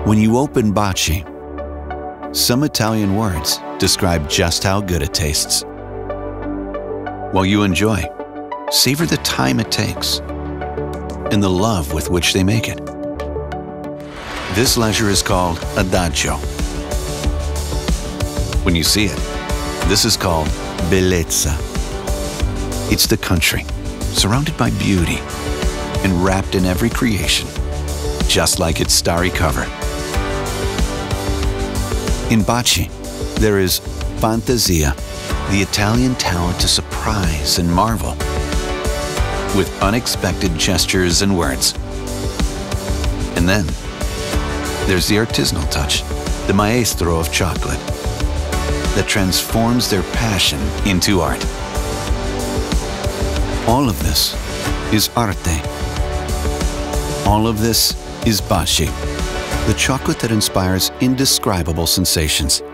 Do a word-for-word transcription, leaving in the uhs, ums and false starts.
When you open Baci, some Italian words describe just how good it tastes. While you enjoy, savor the time it takes and the love with which they make it. This leisure is called adagio. When you see it, this is called bellezza. It's the country, surrounded by beauty and wrapped in every creation, just like its starry cover. In Baci, there is fantasia, the Italian talent to surprise and marvel, with unexpected gestures and words. And then, there's the artisanal touch, the maestro of chocolate, that transforms their passion into art. All of this is arte. All of this is Baci, the chocolate that inspires indescribable sensations.